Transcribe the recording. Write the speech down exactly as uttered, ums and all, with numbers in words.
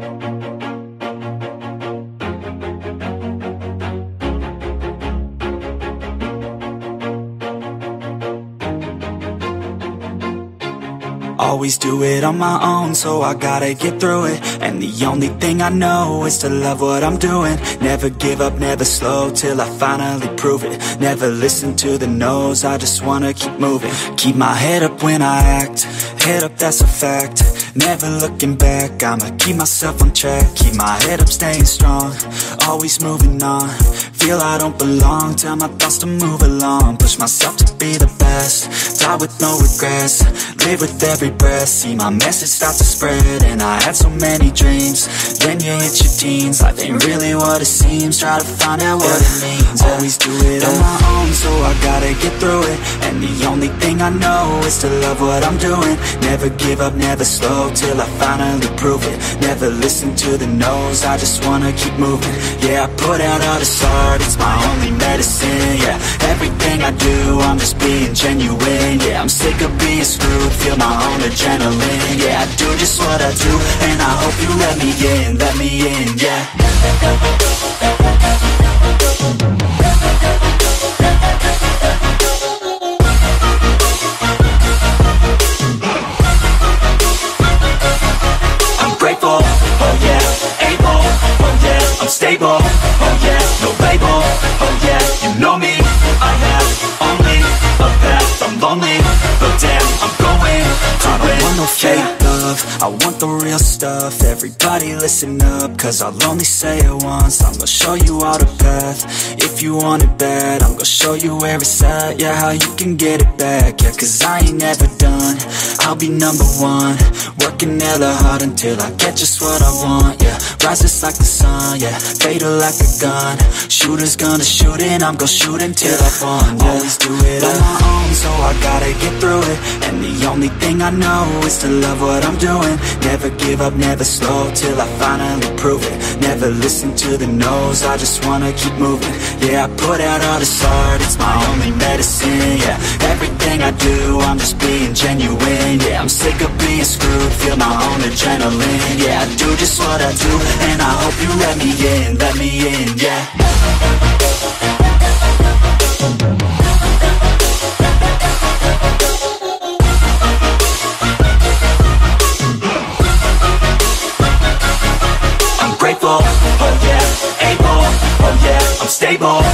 Always do it on my own, so I gotta get through it. And the only thing I know is to love what I'm doing. Never give up, never slow, till I finally prove it. Never listen to the no's, I just wanna keep moving. Keep my head up when I act, head up, that's a fact. Never looking back, I'ma keep myself on track. Keep my head up, staying strong, always moving on. Feel I don't belong, tell my thoughts to move along. Push myself to be the best, die with no regrets. Live with every breath, see my message start to spread. And I had so many dreams, then you hit your teens. Life ain't really what it seems, try to find out what it means. Always do it on my own, so I gotta get through it. And the only thing I know is to love what I'm doing. Never give up, never slow, till I finally prove it. Never listen to the no's, I just wanna keep moving. Yeah, I put out all this art, it's my only medicine. Yeah, everything I do, I'm just being genuine. Yeah, I'm sick of being screwed, feel my own adrenaline. Yeah, I do just what I do, and I hope you let me in, let me in, yeah. I'm grateful, oh yeah, able, oh yeah, I'm stable, oh yeah, no label, oh yeah, you know me, I have only a path, I'm lonely, but damn, I'm going to I don't want no fake love, I want the real stuff. Everybody listen up, cause I'll only say it once. I'm gonna show you all the path, if you want it bad. I'm gonna show you where it's at, yeah, how you can get it back. Yeah, cause I ain't never done, I'll be number one. Working hella hard until I get just what I want, yeah. Rises like the sun, yeah, fatal like a gun. Shooters gonna shoot and I'm gonna shoot until I won, yeah. Always do it on my own, so I gotta get through it. And the only thing I know is to love what I'm doing. Never give up, never slow, till I finally prove it. Never listen to the no's, I just wanna keep moving. Yeah, I put out all this art, it's my only medicine. Yeah, everything I do, I'm just being genuine. Yeah, I'm sick of being screwed, feel my own adrenaline. Yeah, I do just what I do, and I hope you let me in, let me in, yeah. I'm grateful, oh yeah, able, oh yeah, I'm stable,